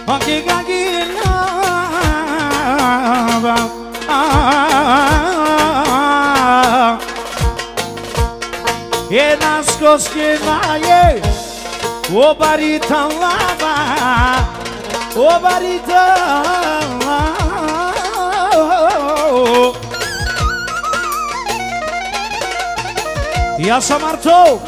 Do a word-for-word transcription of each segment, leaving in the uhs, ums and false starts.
Anche gagina E nascos che vai O barita lava O barita Ja sam Arto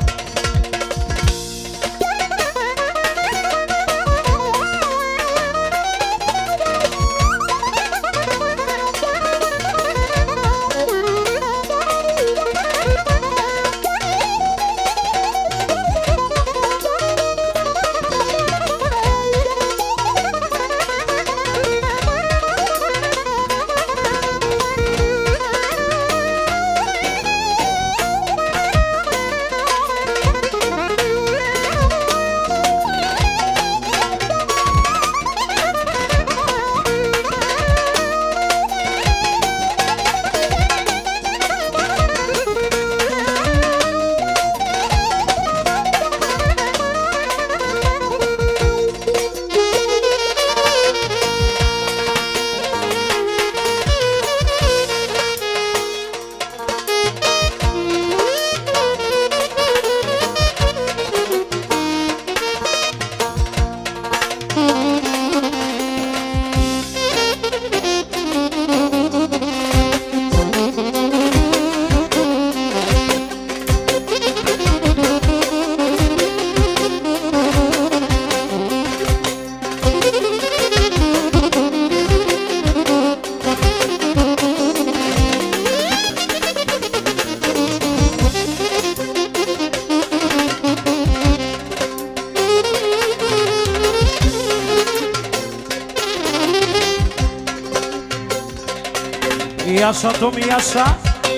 Jasza to mi jasza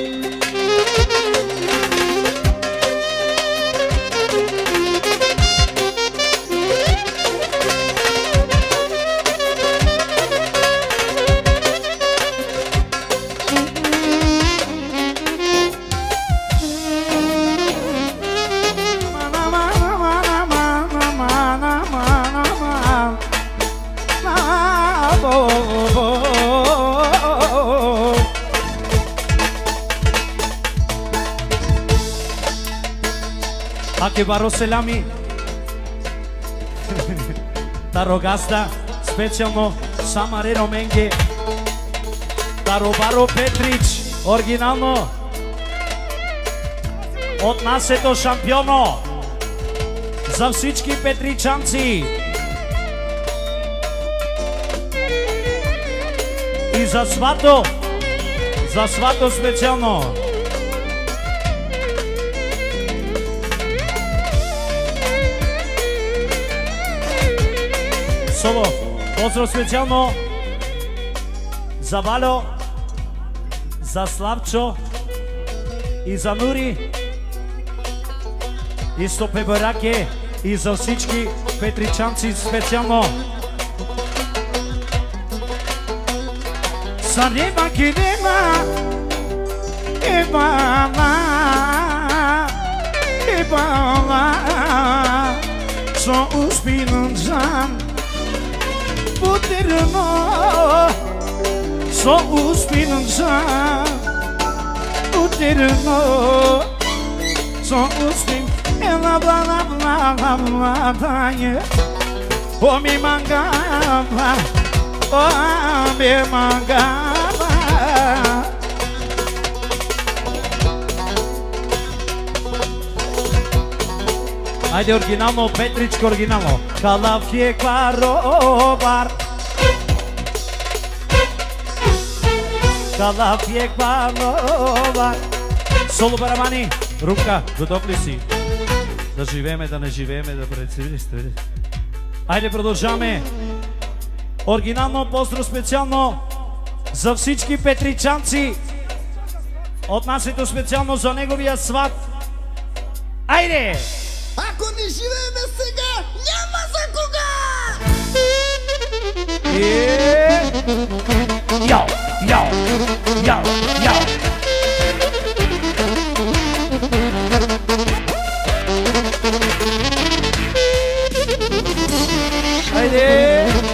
Che baro selami Taro gazda specijalno Samarero Menge Taro Baro Petrić originalno Od nas je to šampiono Za всички Petričanci I za svato Za svato specijalno Solo, pozdrav specijalno za Valjo, za Slavčo i za Nuri, isto Peborake i za всички Petričanci specijalno. Sa nema ki nema, Ibala, Ibala, so uspinun zam. Puterno so uspinunca Puterno so uspin Ela bla bla bla bla bla O mi mangava O mi mangava Ajde originalno, Petričko originalno Kalav je kvarobar Kalav je kvarobar Solo барабани, рука, готов ли си? Да живееме, да не живееме, да прецели сте. Ajde продължаваме. Оригинално поздрав специално за всички Petričanci. Отнасяйте специално за неговия сват. Айде! Ако не живееме сега, няма за кога! Йо, йо, йо, йо! Айде!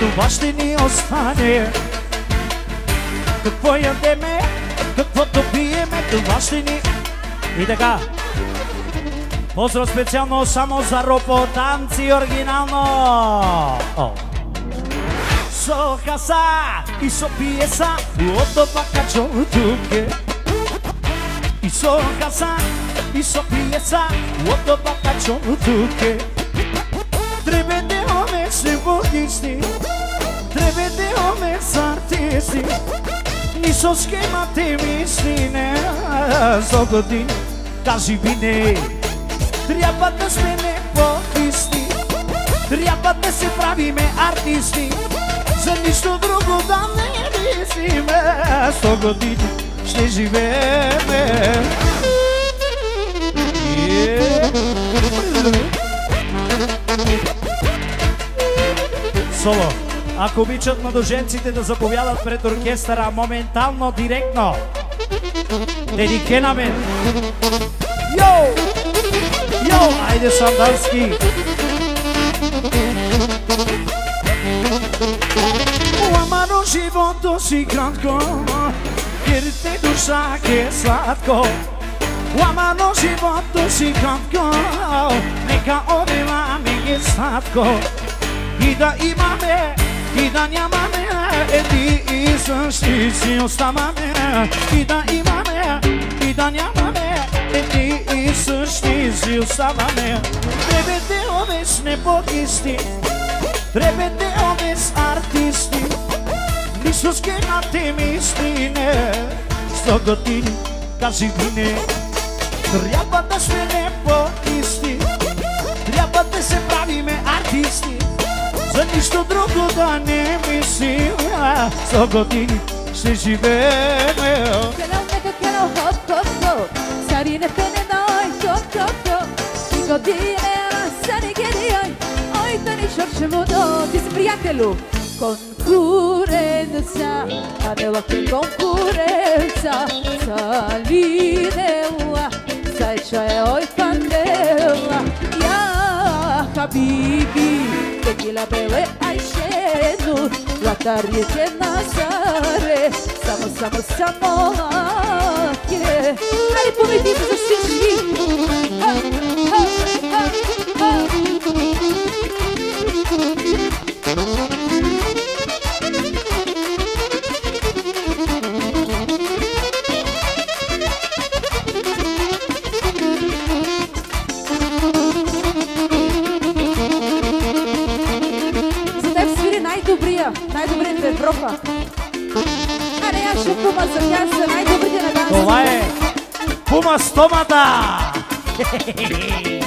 това ще ни остане. Какво ядеме, каквото пиеме, това ще ни... И така. Поздрав специално само за Ропо, танци оригинално. О. Со хаса и со пиеса, ото бакачо туке. И со хаса и со пиеса, ото бакачo туке. Trebuie de oameni și vorbiști, trebuie de oameni să artiști. Nici o schema te miștine, s-o godin ca și bine. Treaba de spune povisti, treaba de se pravime artisti. Za ništa drugo da ne mislime, sto godina ще живееме. Соло, ако обичат младоженците да заповядат пред оркестъра моментално, директно. Дедике на мен. Йоу! Йоу! Айде Сандански! Ламано живото си кратко, jer te duša je slatko. Ламано живото си кратко, нека обива ми е сладко. И да имаме, и да нямаме, еди и същи си оставаме. И да имаме, и да нямаме, еди и същи си оставаме. Trebuie de oameni nepotisti, trebuie de oameni artisti. Nici o schema te miștine, sto godini ca și bine. Treaba de sme nepotisti, treaba de se pravime artisti. За нищо друго да не мислим, сто години ще живееме. Кенал нека кенал хоп хоп хоп, сари не пене ной топ топ топ. И године са не гедиой, ой да ни шорше водо. Ти си приятелю. Конкуренца, а не лаке конкуренца. Салинела, сайча е ой пандела. Я хабиби, tequila bebe Ayşenu, la tarike Nazare, samo samo samo ke. Hajde pomedite za всички. Най-добрите в Европа. А не, аз ще Пума за тях са най-добрите на данса. Това е Пума Стомата!